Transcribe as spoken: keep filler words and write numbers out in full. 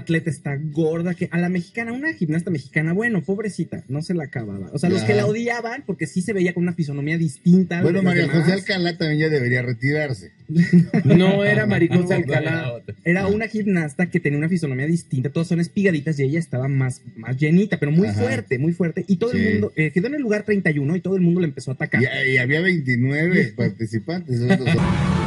atleta está gorda, que a la mexicana, una gimnasta mexicana, bueno, pobrecita, no se la acababa. O sea, ya. Los que la odiaban, porque sí se veía con una fisonomía distinta. Bueno, María José Alcalá también ya debería retirarse. No era María José Alcalá. Era una gimnasta que tenía una fisonomía distinta, todas son espigaditas y ella estaba más, más llenita, pero muy Ajá. fuerte, muy fuerte. Y todo sí. el mundo, eh, quedó en el lugar treinta y uno y todo el mundo le empezó a atacar. Y, y había veintinueve participantes.